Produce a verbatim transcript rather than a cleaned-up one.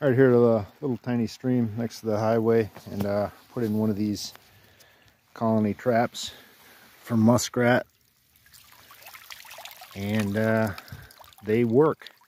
right here to the little tiny stream next to the highway, and uh, put in one of these colony traps for muskrat, and uh, they work.